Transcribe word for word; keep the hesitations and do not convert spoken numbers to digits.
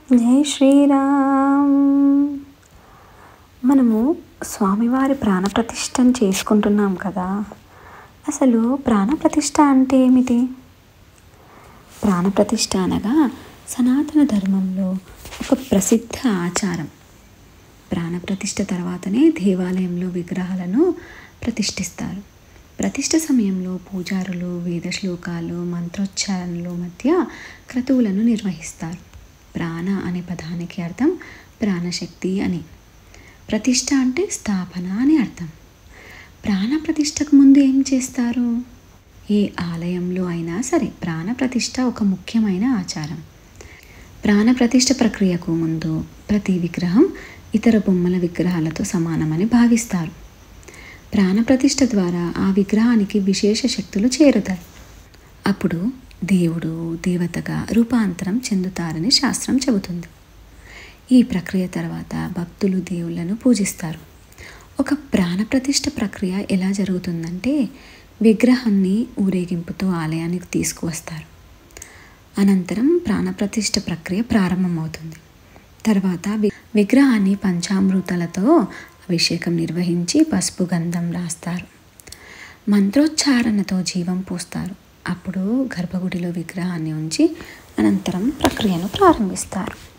జై శ్రీరామ్. మనము స్వామివారి ప్రాణప్రతిష్ఠను చేసుకుంటున్నాం కదా. అసలు ప్రాణప్రతిష్ఠ అంటే ఏమిటి? ప్రాణప్రతిష్ఠ అనగా సనాతన ధర్మంలో ఒక ప్రసిద్ధ ఆచారం. ప్రాణప్రతిష్ఠ తర్వాతనే దేవాలయంలో విగ్రహాలను ప్రతిష్ఠిస్తారు. ప్రతిష్ఠ సమయంలో పూజారులు వేద శ్లోకాలు మంత్రోచ్చారణల మధ్య క్రతువులను నిర్వహిస్తారు. ప్రాణ అనే పదానికి అర్థం ప్రాణశక్తి అని. ప్రతిష్ఠ అంటే స్థాపన అని అర్థం. ప్రాణ ప్రతిష్ఠకు ముందు ఏం చేస్తారు? ఏ ఆలయంలో అయినా సరే ప్రాణ ప్రతిష్ఠ ఒక ముఖ్యమైన ఆచారం. ప్రాణ ప్రతిష్ఠ ప్రక్రియకు ముందు ప్రతి విగ్రహం ఇతర బొమ్మల విగ్రహాలతో సమానమని భావిస్తారు. ప్రాణ ప్రతిష్ఠ ద్వారా ఆ విగ్రహానికి విశేష శక్తులు చేరుతాయి. అప్పుడు దేవుడు దేవతగా రూపాంతరం చెందుతారని శాస్త్రం చెబుతుంది. ఈ ప్రక్రియ తర్వాత భక్తులు దేవుళ్ళను పూజిస్తారు. ఒక ప్రాణప్రతిష్ఠ ప్రక్రియ ఎలా జరుగుతుందంటే, విగ్రహాన్ని ఊరేగింపుతో ఆలయానికి తీసుకువస్తారు. అనంతరం ప్రాణప్రతిష్ఠ ప్రక్రియ ప్రారంభమవుతుంది. తర్వాత విగ్రహాన్ని పంచామృతాలతో అభిషేకం నిర్వహించి పసుపు గంధం రాస్తారు. మంత్రోచ్చారణతో జీవం పోస్తారు. అప్పుడు గర్భగుడిలో విగ్రహాన్ని ఉంచి అనంతరం ప్రక్రియను ప్రారంభిస్తారు.